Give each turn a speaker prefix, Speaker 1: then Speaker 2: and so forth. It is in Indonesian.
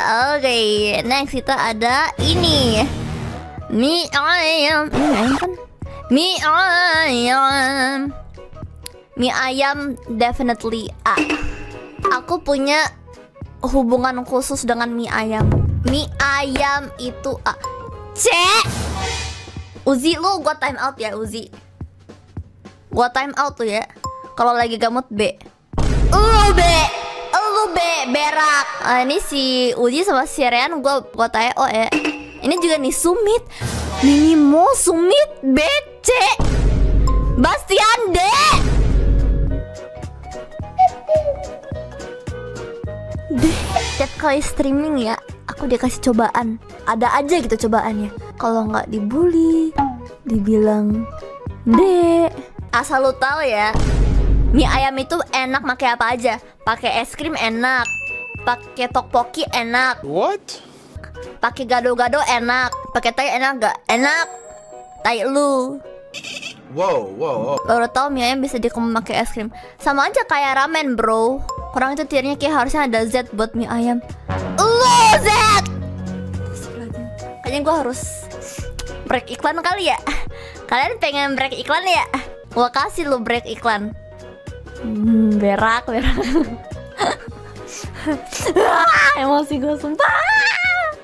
Speaker 1: Oke, next kita ada ini. Mie ayam. Ini mie ayam kan? Mie ayam. Mie ayam definitely A. Aku punya hubungan khusus dengan mie ayam. Mie ayam itu A. C. Uzi, lu gua time out ya, Uzi. Gua time out tuh ya. Kalau lagi gamut B. Lu B, berak. Ini si Uji sama si Rean gua tanya O ya. Ini juga nih Sumit. Minimo Sumit B, C. Bastian D. Tiap kali streaming ya, aku dikasih cobaan. Ada aja gitu cobaannya. Kalau nggak dibully, dibilang D. Asal lu tahu ya, mie ayam itu enak pakai apa aja. Pakai es krim enak, pakai tteokbokki enak.
Speaker 2: What?
Speaker 1: Pakai gado-gado enak, pakai tai enak gak? Enak. Tai lu.
Speaker 2: Wow.
Speaker 1: Baru tahu mie ayam bisa dikemas pakai es krim. Sama aja kayak ramen, bro. Kurang itu tiernya kayak harusnya ada Z buat mie ayam. Lu Z. Kayaknya gue harus break iklan kali ya. Kalian pengen break iklan ya? Gua kasih lu break iklan. Berak. Emosi gue sumpah.